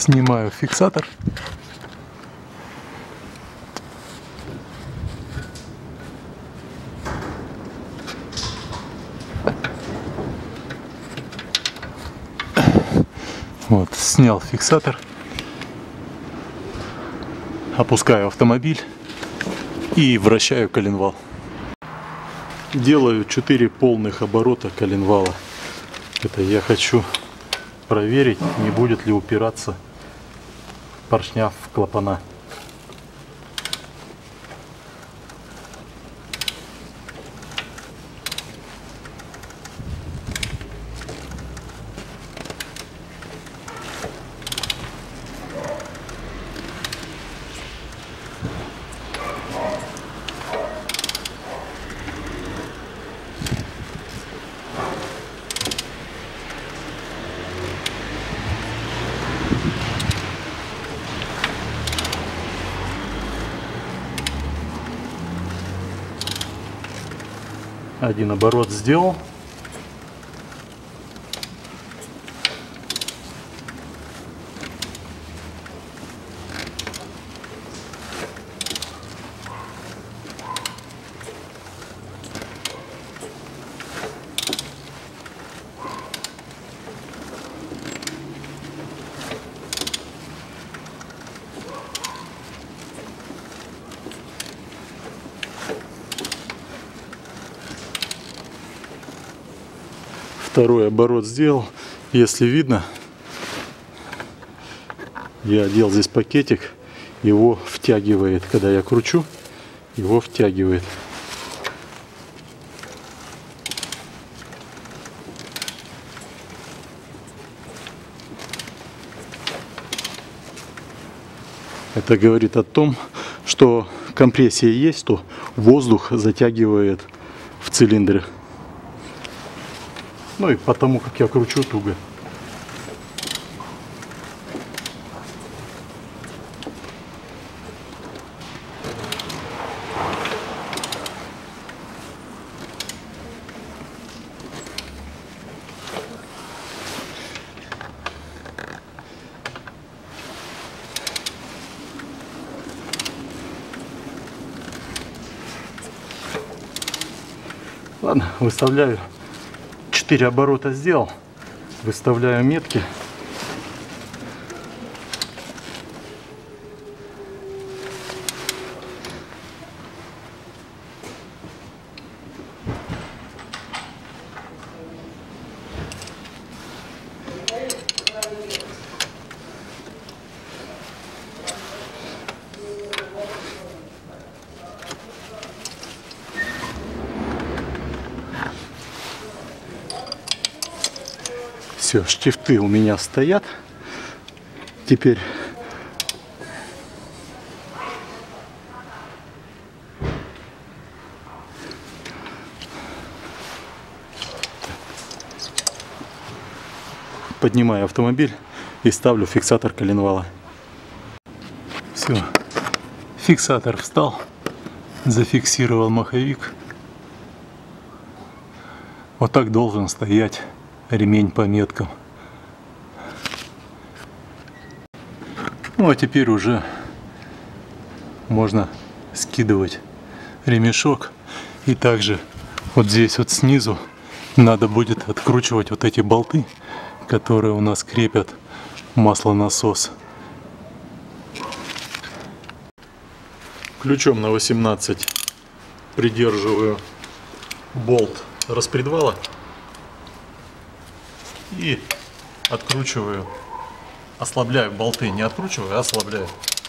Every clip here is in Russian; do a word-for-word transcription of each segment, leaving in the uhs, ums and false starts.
Снимаю фиксатор. Вот, снял фиксатор. Опускаю автомобиль и вращаю коленвал. Делаю четыре полных оборота коленвала. Это я хочу проверить, не будет ли упираться поршня в клапана. Один оборот сделал. Второй оборот сделал. Если видно, я одел здесь пакетик, его втягивает, когда я кручу, его втягивает. Это говорит о том, что компрессия есть, то воздух затягивает в цилиндры. Ну и потому, как я кручу туго. Ладно, выставляю. четыре оборота сделал, выставляю метки. Все, штифты у меня стоят. Теперь поднимаю автомобиль и ставлю фиксатор коленвала. Все, фиксатор встал, зафиксировал маховик. Вот так должен стоять ремень по меткам. Ну а теперь уже можно скидывать ремешок. И также вот здесь вот снизу надо будет откручивать вот эти болты, которые у нас крепят маслонасос. Ключом на восемнадцать придерживаю болт распредвала и откручиваю, ослабляю болты, не откручиваю, а ослабляю.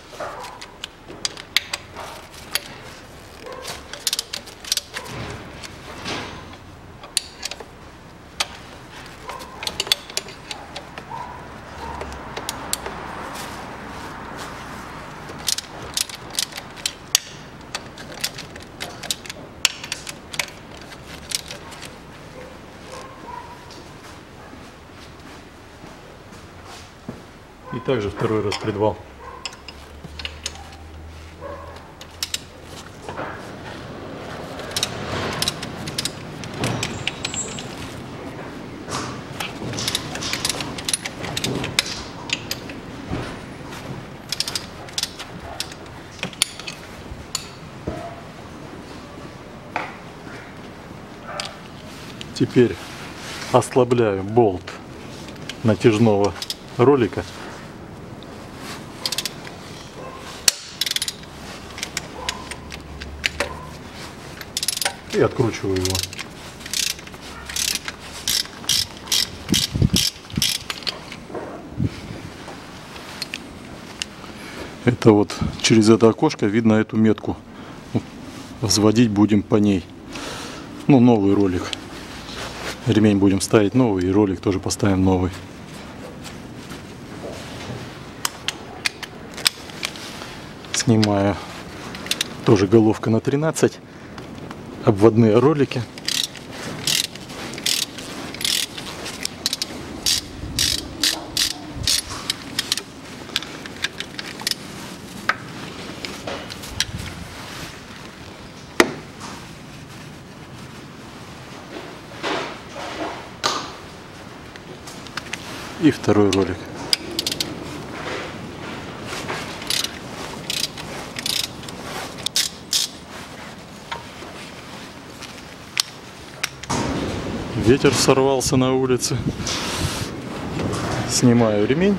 И также второй распредвал. Теперь ослабляю болт натяжного ролика. И откручиваю его. Это вот через это окошко видно эту метку. Взводить будем по ней. Ну, новый ролик. Ремень будем ставить новый, и ролик тоже поставим новый. Снимаю тоже головка на тринадцать. Обводные ролики. И второй ролик. Ветер сорвался на улице. Снимаю ремень.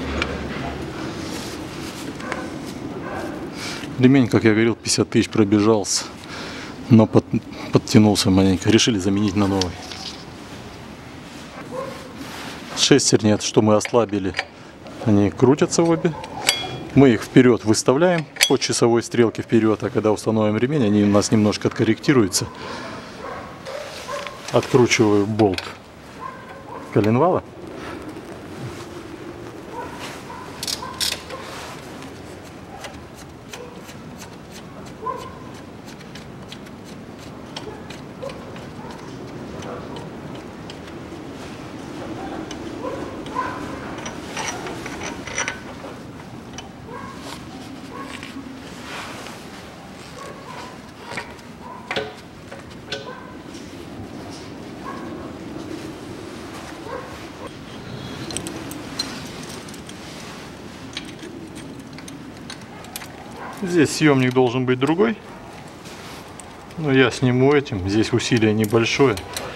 Ремень, как я говорил, пятьдесят тысяч пробежался, но под, подтянулся маленько. Решили заменить на новый. Шестерни, это что мы ослабили, они крутятся обе. Мы их вперед выставляем по часовой стрелке вперед, а когда установим ремень, они у нас немножко откорректируются. Откручиваю болт коленвала. Здесь съемник должен быть другой, но я сниму этим. Здесь усилие небольшое.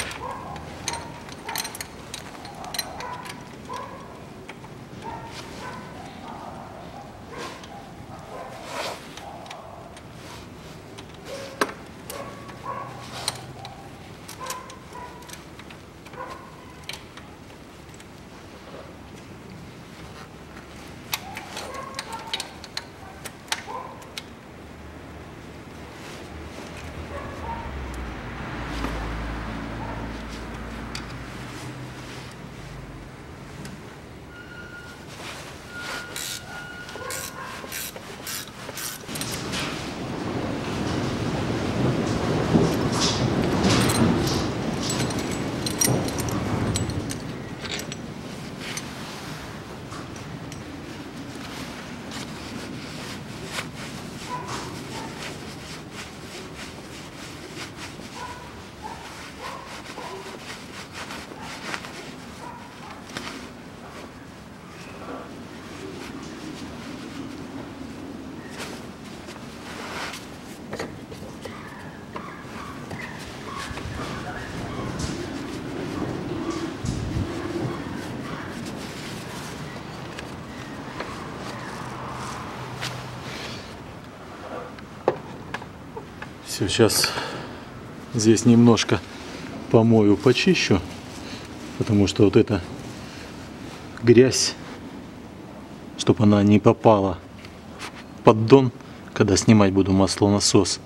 Сейчас здесь немножко помою, почищу, потому что вот эта грязь, чтобы она не попала в поддон, когда снимать буду маслонасос.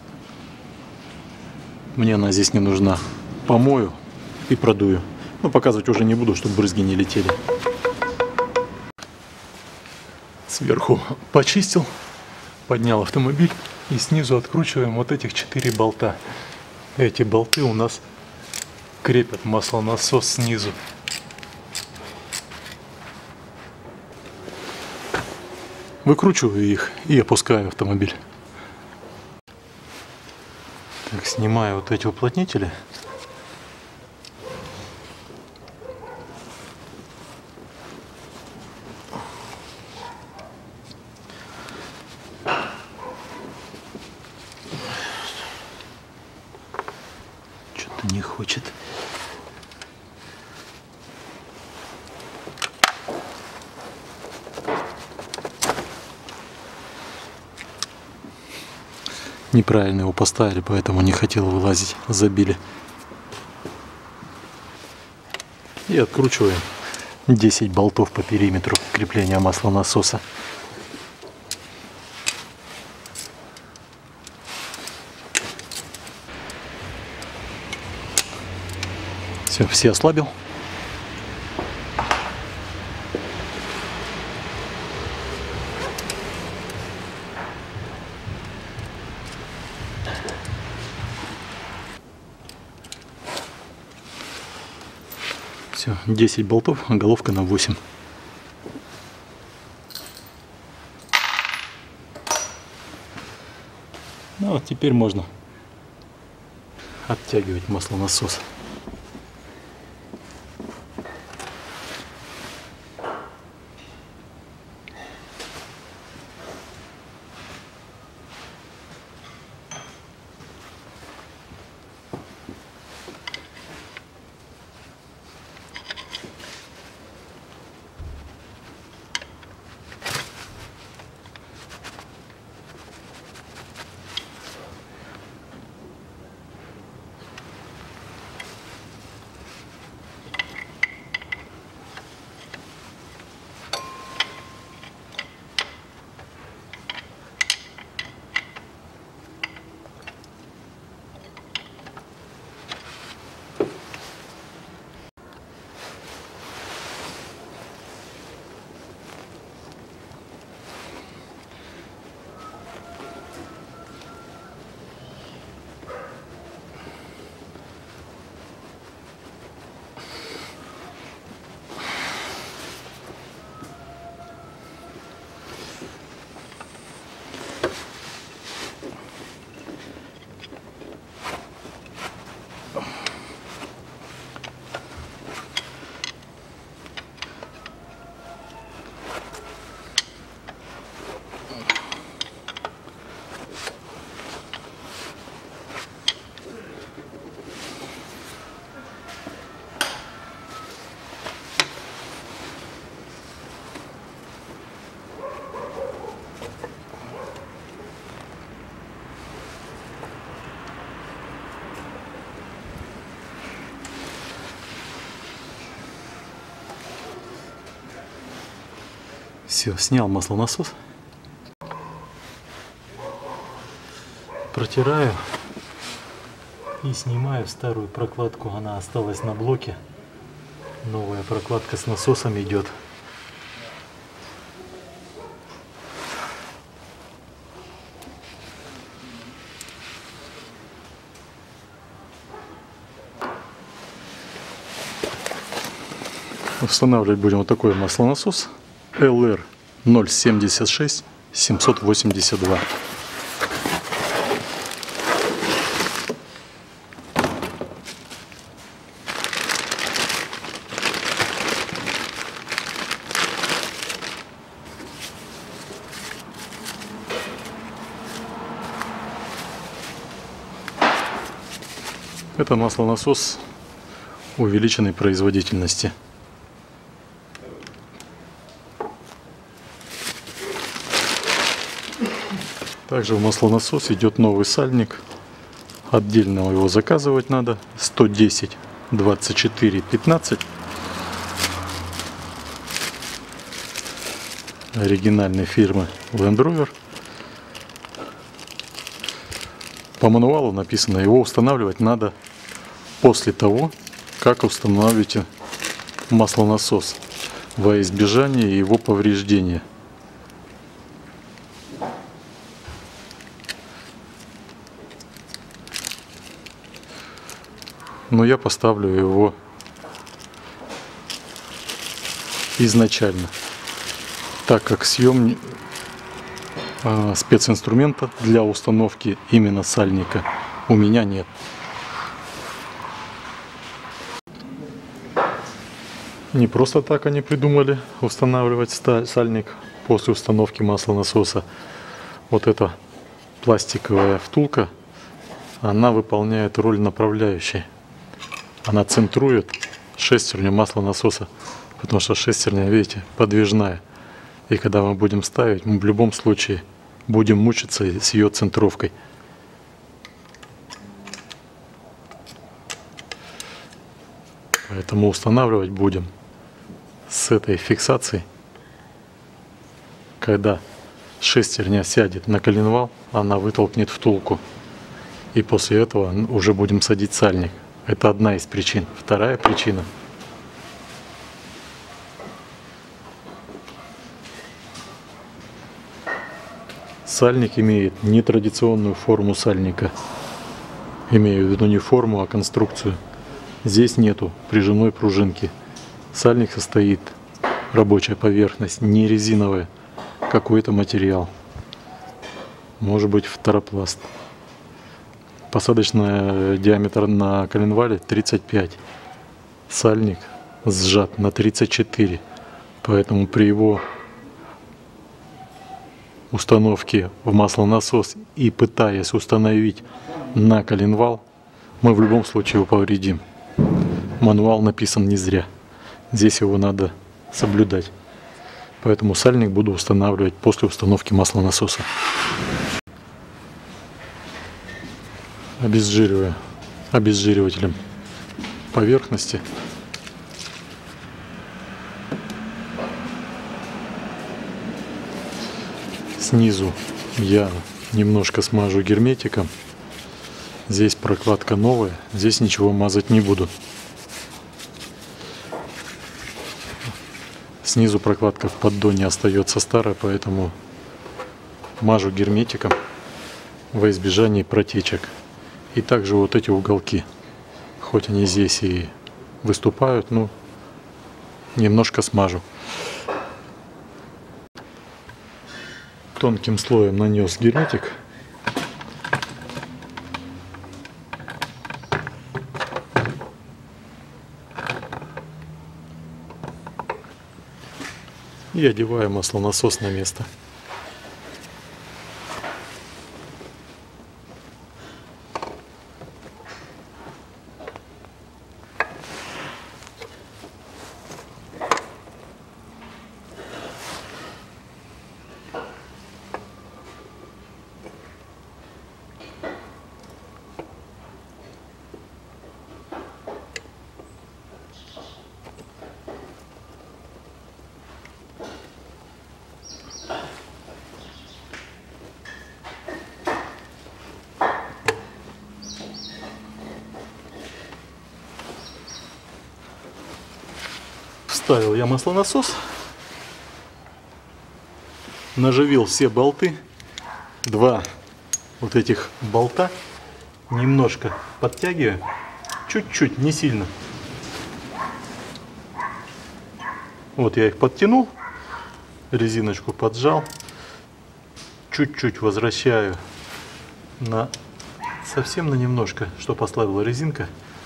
Мне она здесь не нужна. Помою и продую. Но показывать уже не буду, чтобы брызги не летели. Сверху почистил, поднял автомобиль. И снизу откручиваем вот этих четыре болта. Эти болты у нас крепят маслонасос снизу. Выкручиваю их и опускаю автомобиль. Так, снимаю вот эти уплотнители. Не хочет. неправильно его поставили, поэтому не хотел вылазить, забили. И откручиваем десять болтов по периметру крепления маслонасоса. Все, все ослабил. Все, десять болтов, головка на восемь. Ну вот теперь можно оттягивать маслонасос. Все, снял маслонасос. Протираю и снимаю старую прокладку. Она осталась на блоке. Новая прокладка с насосом идет. Устанавливать будем вот такой маслонасос эл эр ноль семьдесят шесть семьсот восемьдесят два. Это маслонасос увеличенной производительности. Также в маслонасос идет новый сальник. Отдельно его заказывать надо. сто десять двадцать четыре пятнадцать. Оригинальной фирмы Land Rover. По мануалу написано, его устанавливать надо после того, как установите маслонасос, во избежание его повреждения. Но я поставлю его изначально, так как съем э, специнструмента для установки именно сальника у меня нет. Не просто так они придумали устанавливать сальник после установки маслонасоса. Вот эта пластиковая втулка, она выполняет роль направляющей. Она центрует шестерню маслонасоса, потому что шестерня, видите, подвижная. И когда мы будем ставить, мы в любом случае будем мучиться с ее центровкой. Поэтому устанавливать будем с этой фиксацией. Когда шестерня сядет на коленвал, она вытолкнет втулку. И после этого уже будем садить сальник. Это одна из причин. Вторая причина. Сальник имеет нетрадиционную форму сальника. Имею в виду не форму, а конструкцию. Здесь нету прижимной пружинки. Сальник состоит, рабочая поверхность, не резиновая, какой-то материал. Может быть фторопласт. Посадочный диаметр на коленвале тридцать пять. Сальник сжат на тридцать четыре. Поэтому при его установке в маслонасос и пытаясь установить на коленвал, мы в любом случае его повредим. Мануал написан не зря. Здесь его надо соблюдать. Поэтому сальник буду устанавливать после установки маслонасоса. Обезжириваю обезжиривателем поверхности. Снизу я немножко смажу герметиком. Здесь прокладка новая, здесь ничего мазать не буду. Снизу прокладка в поддоне остается старая, поэтому мажу герметиком во избежание протечек. И также вот эти уголки, хоть они здесь и выступают, но немножко смажу. Тонким слоем нанес герметик. И одеваю маслонасос на место. Вставил я маслонасос, наживил все болты, два вот этих болта немножко подтягиваю, чуть-чуть, не сильно. Вот я их подтянул, резиночку поджал, чуть-чуть возвращаю на совсем на немножко, чтобы ослабила резинка.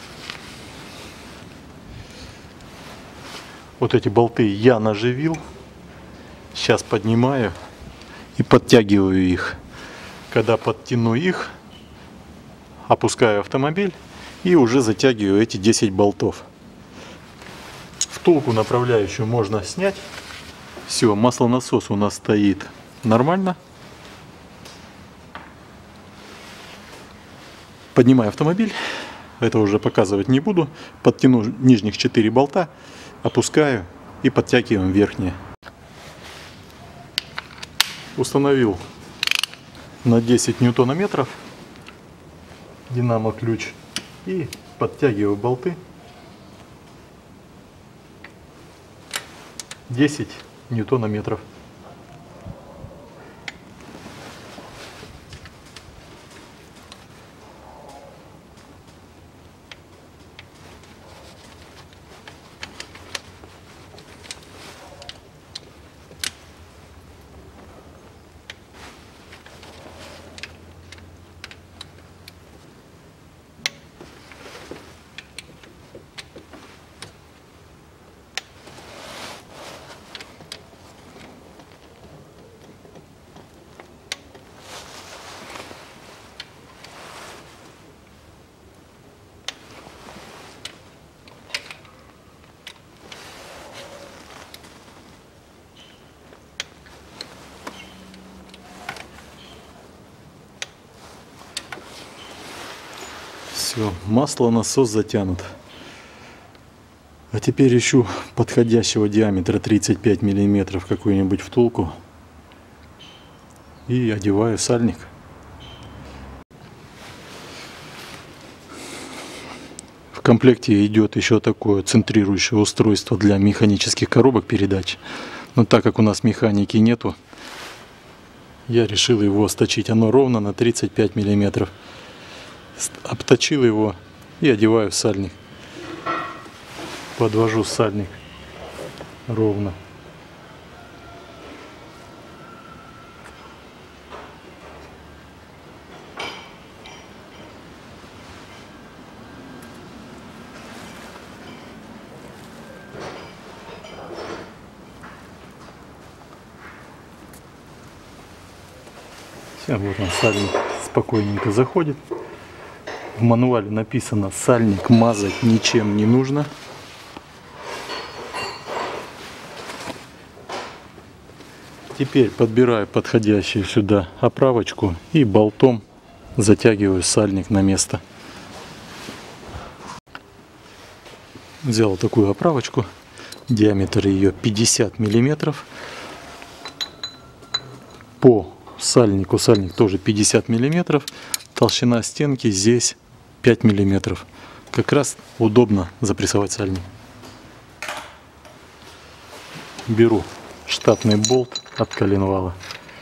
Вот эти болты я наживил, сейчас поднимаю и подтягиваю их. Когда подтяну их, опускаю автомобиль и уже затягиваю эти десять болтов. Втулку направляющую можно снять. Все, маслонасос у нас стоит нормально. Поднимаю автомобиль, это уже показывать не буду. Подтяну нижних четыре болта. Опускаю и подтягиваем верхние. Установил на десять ньютонометров динамо-ключ и подтягиваю болты. десять ньютонометров. Все, маслонасос затянут. А теперь ищу подходящего диаметра тридцать пять миллиметров какую-нибудь втулку и одеваю сальник. В комплекте идет еще такое центрирующее устройство для механических коробок передач. Но так как у нас механики нету, я решил его сточить. Оно ровно на тридцать пять миллиметров. Обточил его и одеваю в сальник. Подвожу сальник ровно. Все, вот он, сальник спокойненько заходит. В мануале написано: сальник мазать ничем не нужно. Теперь подбираю подходящую сюда оправочку и болтом затягиваю сальник на место. Взял такую оправочку, диаметр ее пятьдесят миллиметров. По сальнику, сальник тоже пятьдесят миллиметров, толщина стенки здесь пять миллиметров. Как раз удобно запрессовать сальник. Беру штатный болт от коленвала.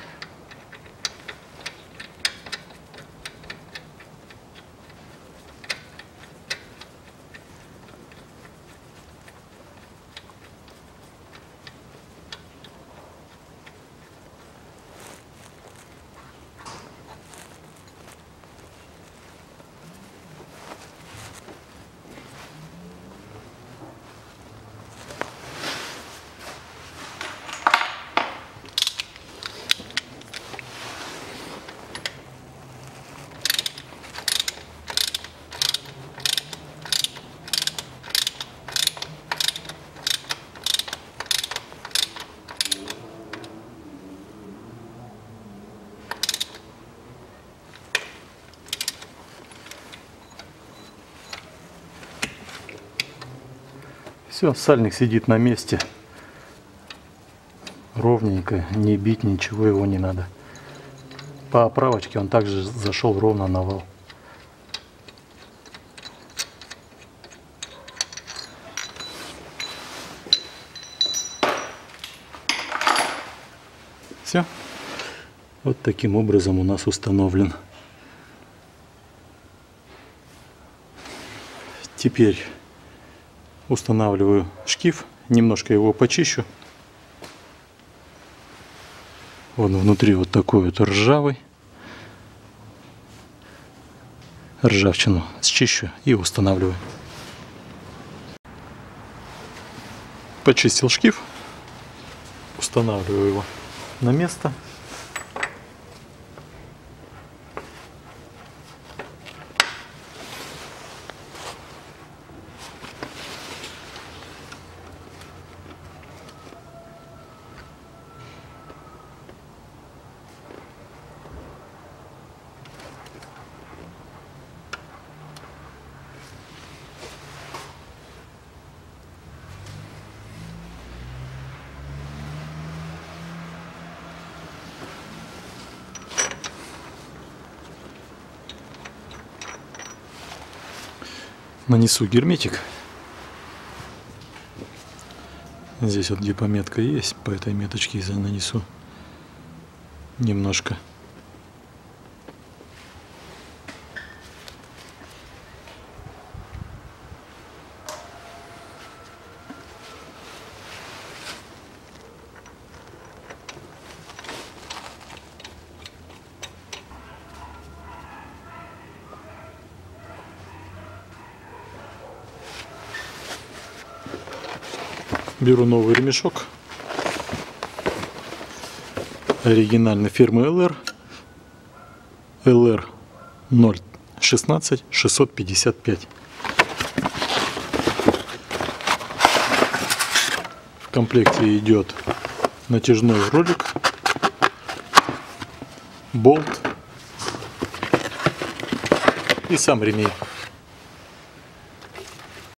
Все, сальник сидит на месте. Ровненько, не бить, ничего его не надо. По оправочке он также зашел ровно на вал. Все. Вот таким образом у нас установлен. Теперь устанавливаю шкив, немножко его почищу. Он внутри вот такой вот ржавый. Ржавчину счищу и устанавливаю. Почистил шкив, устанавливаю его на место. Нанесу герметик. Здесь вот где пометка есть, по этой меточке я нанесу немножко. Беру новый ремешок оригинальной фирмы эл эр, эл эр ноль шестнадцать шестьсот пятьдесят пять. В комплекте идет натяжной ролик, болт и сам ремень.